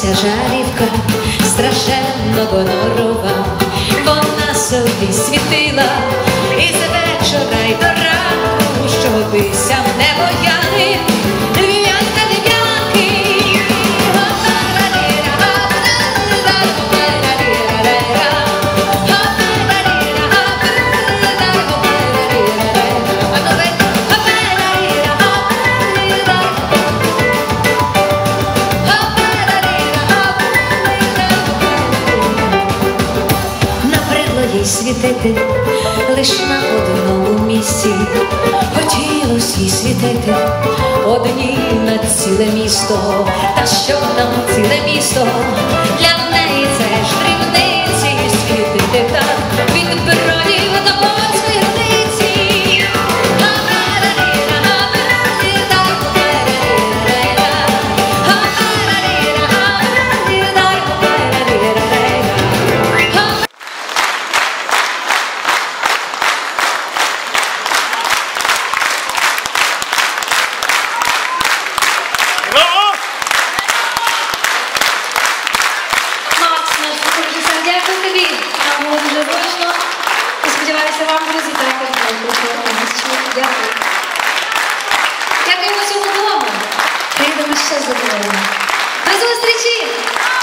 Ця жарівка страшенно гонорова, вона собі світила із вечора й до ранку, що бися в небо яни, в'янка лів'янки. Їй світити лиш на одному місці, хотілось їй світити одній на ціле місто. Та що нам ціле місто, для неї це ж дрібниці, світити так від бродів до Луцької границі. Дякую тобі, нам було дуже зручно. Сподіваюся, вам, друзі, також дякую. Дякуємо цьому дому. Прийдемо ще задоволення. До зустрічі!